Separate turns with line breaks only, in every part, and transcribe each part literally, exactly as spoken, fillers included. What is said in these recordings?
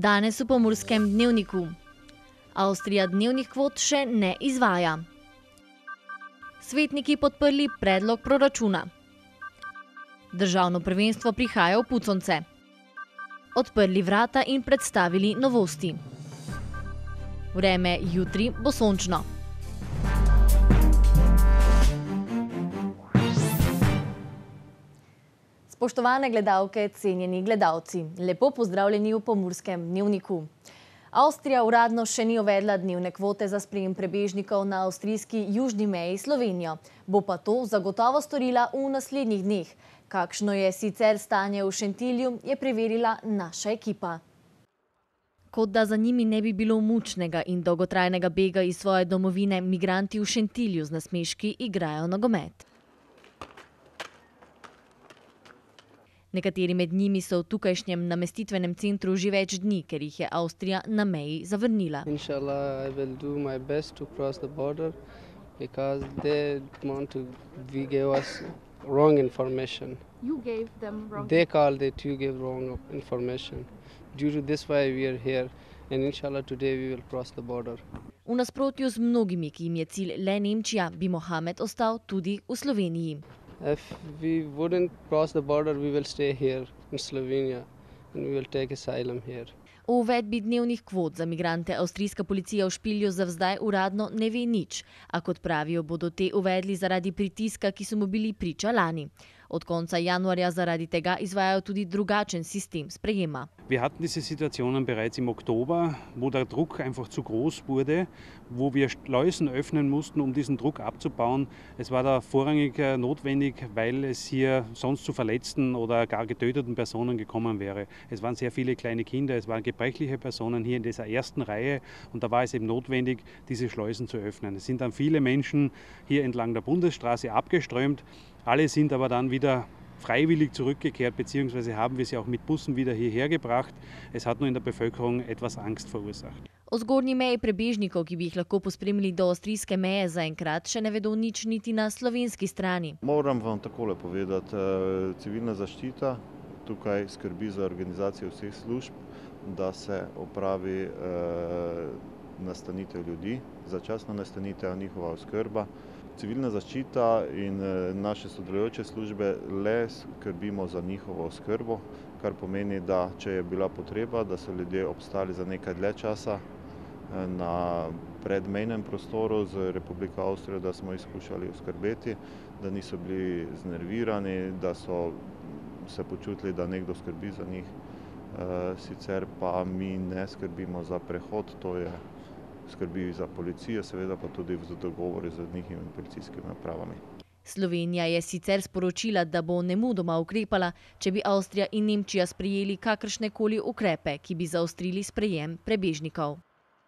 Danes v Pomurskem dnevniku. Avstrija dnevnih kvot še ne izvaja. Svetniki podprli predlog proračuna. Državno prvenstvo prihaja v Puconce. Odprli vrata in predstavili novosti. Vreme jutri bo sončno. Spoštovane gledalke, cenjeni gledalci, lepo pozdravljeni v Pomurskem dnevniku. Avstrija uradno še ni uvedla dnevne kvote za sprejem prebežnikov na avstrijski južni meji s Slovenijo. Bo pa to zagotovo storila v naslednjih dneh. Kakšno je sicer stanje v Šentilju, je preverila naša ekipa. Kot da za njimi ne bi bilo mučnega in dolgotrajnega bega iz svoje domovine, migranti v Šentilju z nasmeški igrajo nogomet. Nekateri med njimi so v tukajšnjem namestitvenem centru že več dni, ker jih je Avstrija na meji zavrnila.
Inshallah, I will do my best to cross the border because they want to we gave us wrong information.
You gave them wrong.
They called it you gave wrong information. Due to this why we are here and inshallah today we will cross the border.
V nasprotju z mnogimi, ki jim je cilj le Nemčija, bi Mohamed ostal tudi v Sloveniji.
If we wouldn't cross the border, we will stay here in Slovenia and we will take asylum here.
O uvedbi dnevnih kvot za migrante avstrijska policija v Špilju za zdaj uradno ne ve nič, a kot pravijo, bodo te uvedli zaradi pritiska, ki so mu bili priča lani. Od konca januarja zaradi tega izvajajo tudi drugačen sistem sprejema.
Wir hatten diese Situationen bereits im Oktober, wo der Druck einfach zu groß wurde, wo wir Schleusen öffnen mussten, um diesen Druck abzubauen. Es war da vorrangig notwendig, weil es hier sonst zu verletzten oder gar getöteten Personen gekommen wäre. Es waren sehr viele kleine Kinder, es waren gebrechliche Personen hier in dieser ersten Reihe und da war es eben notwendig, diese Schleusen zu öffnen. Es sind dann viele Menschen hier entlang der Bundesstraße abgeströmt. Alle sind aber dann wieder freiwillig zurückgekehrt, beziehungsweise haben wir sie auch mit Bussen wieder hierher gebracht. Es hat nur in der Bevölkerung etwas Angst verursacht.
O zgornji meji prebežnikov, ki bi jih lahko pospremili do avstrijske meje, zaenkrat še ne vedo nič niti na slovenski strani.
Moram vam takole povedati, civilna zaščita tukaj skrbi za organizacijo vseh služb, da se opravi nastanitev ljudi, začasna nastanitev, njihova oskrba. Civilna zaščita in naše sodelujoče službe le skrbimo za njihovo oskrbo, kar pomeni, da če je bila potreba, da so ljudje obstali za nekaj dlje časa na predmejnem prostoru z Republiko Avstrijo, da smo jih skušali oskrbeti, da niso bili znervirani, da so se počutili, da nekdo skrbi za njih. Sicer pa mi ne skrbimo za prehod, to je skrbi za policijo, seveda pa tudi v dogovori z njihovimi policijskimi napravami.
Slovenija je sicer sporočila, da bo nemudoma ukrepala, če bi Avstrija in Nemčija sprejeli kakršnekoli ukrepe, ki bi zaostrili sprejem prebežnikov.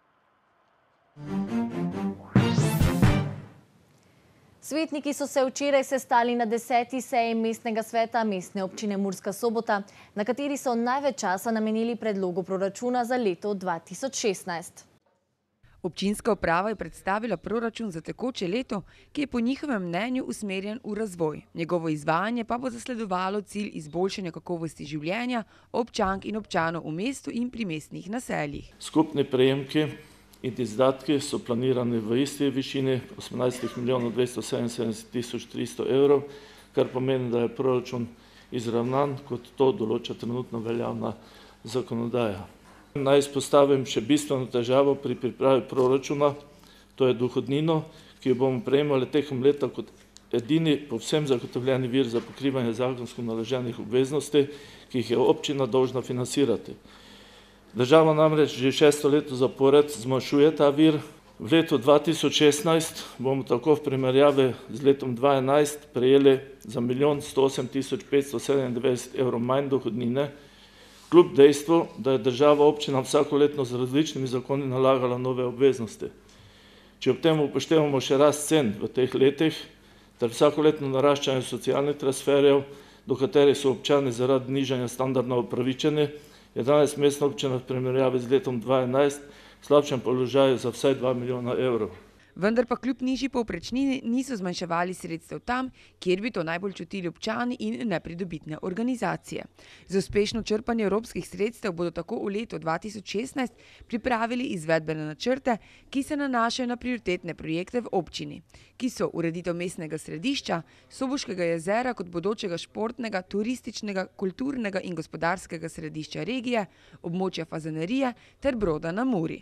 Svetniki so se včeraj sestali na deseti seji mestnega sveta Mestne občine Murska Sobota, na kateri so največ časa namenili predlogu proračuna za leto dva tisoč šestnajst.
Občinska uprava je predstavila proračun za tekoče leto, ki je po njihovem mnenju usmerjen v razvoj. Njegovo izvajanje pa bo zasledovalo cilj izboljšanja kakovosti življenja občank in občanov v mestu in pri mestnih naseljih.
Skupni prejemki in izdatki so planirani v isti višini osemnajst milijonov dvesto sedeminsedemdeset tisoč tristo evrov, kar pomeni, da je proračun izravnan, kot to določa trenutno veljavna zakonodaja. Naj izpostavim še bistveno težavo pri pripravi proračuna, to je dohodnino, ki jo bomo prejemali tekom leta kot edini povsem zagotovljeni vir za pokrivanje zakonsko naloženih obveznosti, ki jih je občina dolžna financirati. Država namreč že šesto leto zapored zmanjšuje ta vir. V letu dva tisoč šestnajst bomo tako v primerjavi z letom dva tisoč enajst prejeli za milijon sto osem tisoč petsto sedemindevetdeset evrov manj dohodnine, kljub dejstvu, da je država občinam vsakoletno z različnimi zakoni nalagala nove obveznosti. Če ob tem upoštevamo še rast cen v teh letih ter vsakoletno naraščanje socialnih transferjev, do katerih so občani zaradi nižanja standardno upravičeni, je danes mestna občina v primerjavi z letom dva tisoč enajst v slabšem položaju za vsaj dva milijona evrov.
Vendar pa kljub nižji povprečnini niso zmanjševali sredstev tam, kjer bi to najbolj čutili občani in nepridobitne organizacije. Za uspešno črpanje evropskih sredstev bodo tako v letu dva tisoč šestnajst pripravili izvedbene načrte, ki se nanašajo na prioritetne projekte v občini, ki so ureditev mestnega središča, Soboškega jezera kot bodočega športnega, turističnega, kulturnega in gospodarskega središča regije, območja Fazanerije ter Broda na Muri.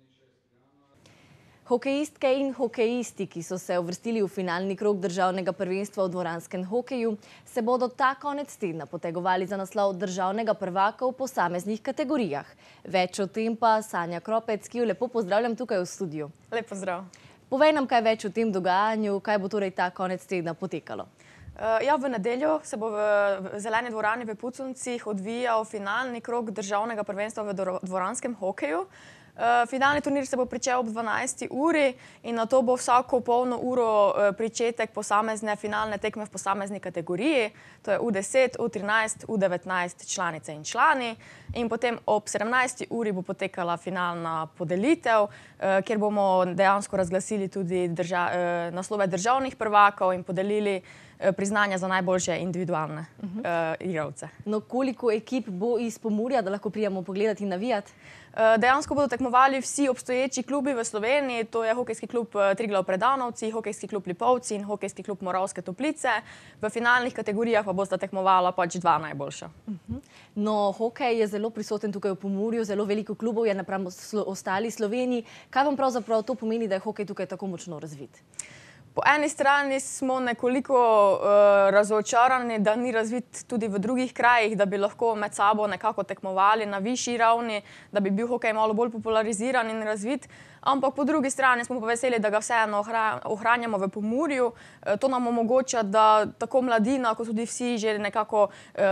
Hokejistke in hokejisti, ki so se uvrstili v finalni krog državnega prvenstva v dvoranskem hokeju, se bodo ta konec tedna potegovali za naslov državnega prvaka v posameznih kategorijah. Več o tem pa Sanja Kropec, ki jo lepo pozdravljam tukaj v studiu.
Lep pozdrav.
Povej nam kaj več o tem dogajanju, kaj bo torej ta konec tedna potekalo.
Ja, v nedeljo se bo v zeleni dvorani v Puconcih odvijal finalni krog državnega prvenstva v dvoranskem hokeju. Finalni turnir se bo pričel ob dvanajsti uri in nato bo vsako polno uro pričetek posamezne finalne tekme v posamezni kategoriji. To je U deset, U trinajst, U devetnajst članice in člani. In potem ob sedemnajsti uri bo potekala finalna podelitev, kjer bomo dejansko razglasili tudi naslove državnih prvakov in podelili priznanja za najboljše individualne igralce.
No, koliko ekip bo iz Pomurja, da lahko prijemo pogledati in navijati?
Dejansko bodo tekmovali vsi obstoječi klubi v Sloveniji, to je Hokejski klub Triglav Predanovci, Hokejski klub Lipovci in Hokejski klub Moravske Toplice. V finalnih kategorijah pa bosta tekmovala pač dva najboljša.
No, hokej je zelo prisoten tukaj v Pomurju, zelo veliko klubov je napram ostali Sloveniji. Kaj vam pravzaprav to pomeni, da je hokej tukaj tako močno razvit?
Po eni strani smo nekoliko razočarani, da ni razvit tudi v drugih krajih, da bi lahko med sabo nekako tekmovali na višji ravni, da bi bil hokej malo bolj populariziran in razvit. Ampak po drugi strani smo pa veseli, da ga vseeno ohranjamo v Pomurju. To nam omogoča, da tako mladina, kot tudi vsi že nekako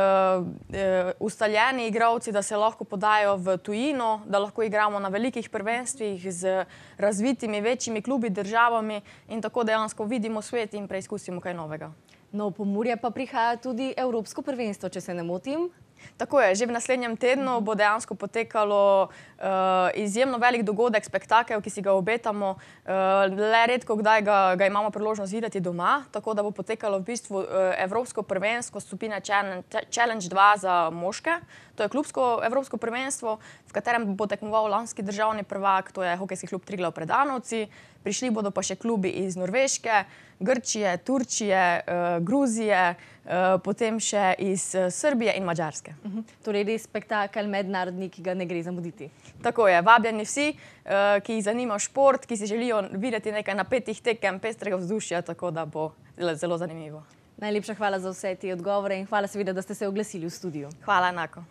ustaljeni igralci, da se lahko podajo v tujino, da lahko igramo na velikih prvenstvih z razvitimi, večjimi klubi, državami in tako dejansko vidimo svet in preizkusimo kaj novega.
No, v Pomurje pa prihaja tudi Evropsko prvenstvo, če se ne motim.
Tako je, že v naslednjem tednu bo dejansko potekalo izjemno velik dogodek, spektakel, ki si ga obetamo. Le redko kdaj ga imamo priložnost videti doma, tako da bo potekalo v bistvu Evropsko prvenstvo skupine Challenge dva za moške. To je klubsko Evropsko prvenstvo, v katerem bo tekmoval lanski državni prvak, to je Hokejski klub Triglav Predanovci. Prišli bodo pa še klubi iz Norveške, Grčije, Turčije, Gruzije, potem še iz Srbije in Madžarske.
Torej res spektakel mednarodni, ki ga ne gre zamuditi.
Tako je, vabljeni vsi, ki jih zanima šport, ki si želijo videti nekaj napetih tekem, pestrega vzdušja, tako da bo zelo zanimivo.
Najlepša hvala za vse te odgovore in hvala seveda, da ste se oglasili v studiu.
Hvala enako.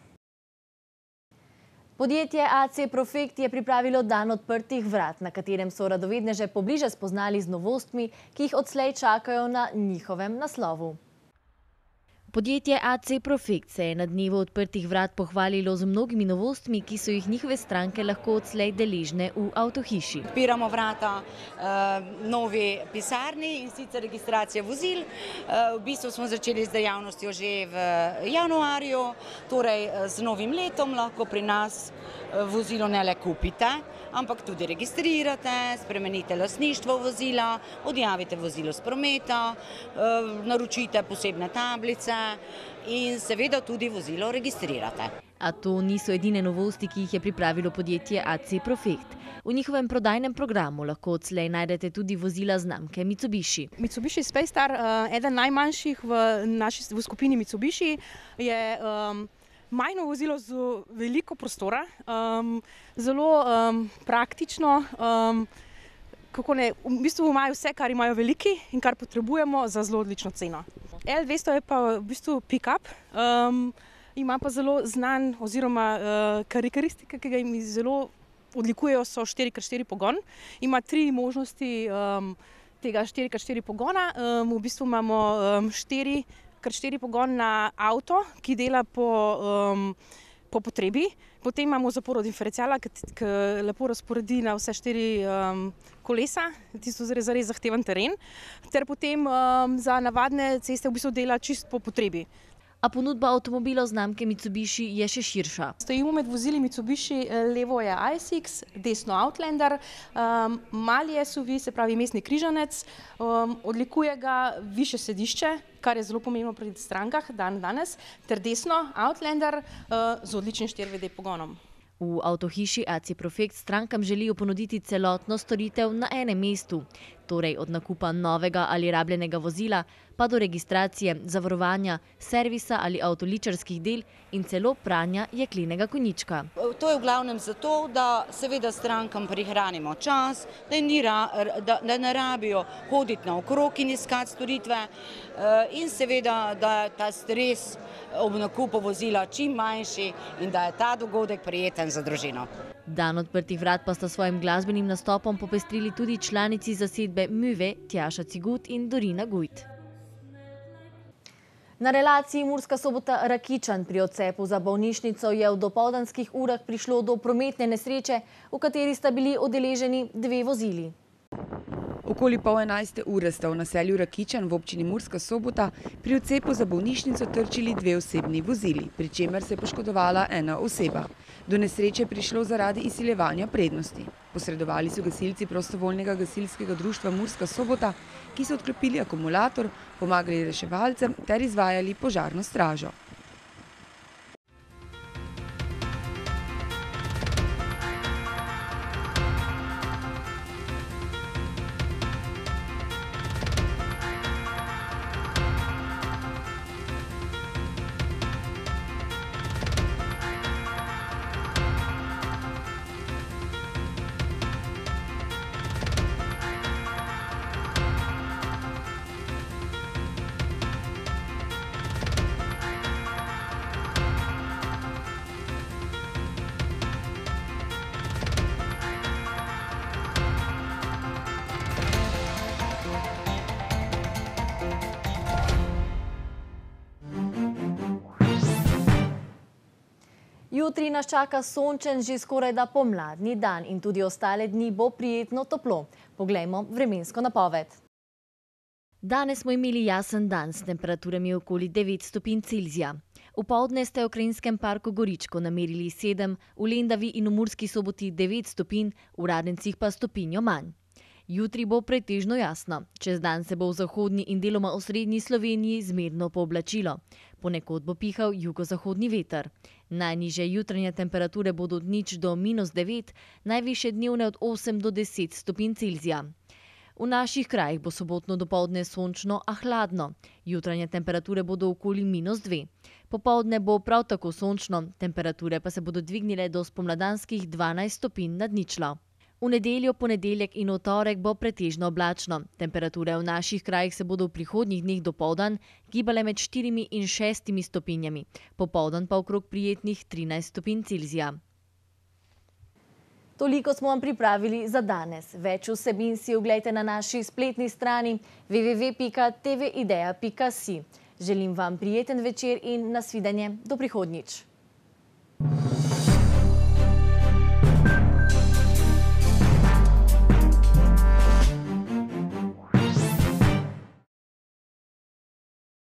Podjetje A C Profekt je pripravilo dan odprtih vrat, na katerem so radovedneže pobliže spoznali z novostmi, ki jih odslej čakajo na njihovem naslovu. Podjetje A C Profekt se je na dnevu odprtih vrat pohvalilo z mnogimi novostmi, ki so jih njihove stranke lahko odslej deležne v avtohiši.
Odpiramo vrata novi pisarni in sicer registracija vozil. V bistvu smo začeli z dejavnostjo že v januarju, torej z novim letom lahko pri nas vozilo ne le kupite, ampak tudi registrirate, spremenite lastništvo vozila, odjavite vozilo z prometa, naročite posebne tablice in seveda tudi vozilo registrirate.
A to niso edine novosti, ki jih je pripravilo podjetje A C Profekt. V njihovem prodajnem programu lahko odslej najdete tudi vozila znamke Mitsubishi.
Mitsubishi Space Star, eden najmanjših v skupini Mitsubishi, je majhno vozilo z veliko prostora, zelo praktično, kako ne, v bistvu imajo vse, kar imajo veliki in kar potrebujemo za zelo odlično ceno. L dvesto je pa v bistvu pick-up, ima pa zelo znan oziroma karakteristike, ki ga jim zelo odlikujejo, so štiri krat štiri pogon. Ima tri možnosti tega štiri krat štiri pogona, v bistvu imamo štiri krat štiri pogon na avto, ki dela po po potrebi. Potem imamo zaporo diferenciala, ki lepo razporedi na vse štiri kolesa, tisto zares zahteven teren, ter potem za navadne ceste v bistvu dela čist po potrebi.
a ponudba avtomobilov znamke Mitsubishi je še širša.
Stojimo med vozili Mitsubishi, levo je I S X, desno Outlander, um, mali S U V, se pravi mestni križanec, um, odlikuje ga višje sedišče, kar je zelo pomembno pri strankah dan danes, ter desno Outlander uh, z odličnim štiri V D pogonom.
V avtohiši A C Profekt strankam želijo ponuditi celotno storitev na enem mestu, torej od nakupa novega ali rabljenega vozila pa do registracije, zavarovanja, servisa ali avtoličarskih del in celo pranja jeklenega konjička.
To je v glavnem zato, da seveda strankam prihranimo čas, da, ni, da, da ne rabijo hoditi naokrog in iskati storitve in seveda, da je ta stres ob nakupu vozila čim manjši in da je ta dogodek prijeten za družino.
Dan odprtih vrat pa sta svojim glasbenim nastopom popestrili tudi članici zasedbe Müve, Tjaša Cigut in Dorina Gujt. Na relaciji Murska Sobota-Rakičan pri odcepu za bolnišnico je v dopoldanskih urah prišlo do prometne nesreče, v kateri sta bili udeleženi dve vozili.
Okoli pol enajste ure sta v naselju Rakičan v občini Murska Sobota pri odcepu za bolnišnico trčili dve osebni vozili, pri čemer se je poškodovala ena oseba. Do nesreče je prišlo zaradi izsiljevanja prednosti. Posredovali so gasilci prostovoljnega gasilskega društva Murska Sobota, ki so odklopili akumulator, pomagali reševalcem ter izvajali požarno stražo.
Jutri nas čaka sončen, že skoraj da pomladni dan in tudi ostale dni bo prijetno toplo. Poglejmo vremensko napoved. Danes smo imeli jasen dan s temperaturami okoli devet stopinj Celzija. Opoldne ste v Krajinskem parku Goričko namerili sedem, v Lendavi in v Murski Soboti devet stopinj, v Radencih pa stopinjo manj. Jutri bo pretežno jasno. Čez dan se bo v zahodni in deloma osrednji Sloveniji zmerno pooblačilo. Ponekod bo pihal jugozahodni veter. Najnižje jutranje temperature bodo od nič do minus devet, najvišje dnevne od osem do deset stopinj Celzija. V naših krajih bo sobotno dopoldne sončno, a hladno. Jutranje temperature bodo okoli minus dve. Popoldne bo prav tako sončno, temperature pa se bodo dvignile do spomladanskih dvanajst stopinj nad ničlo. V nedeljo, ponedeljek in v torek bo pretežno oblačno. Temperature v naših krajih se bodo v prihodnjih dneh dopoldan gibale med štirimi in šestimi stopinjami, popoldan pa okrog prijetnih trinajst stopinj Celzija. Toliko smo vam pripravili za danes. Več vsebin si oglejte na naši spletni strani w w w pika t v ideja pika si. Želim vam prijeten večer in nasvidenje do prihodnjič.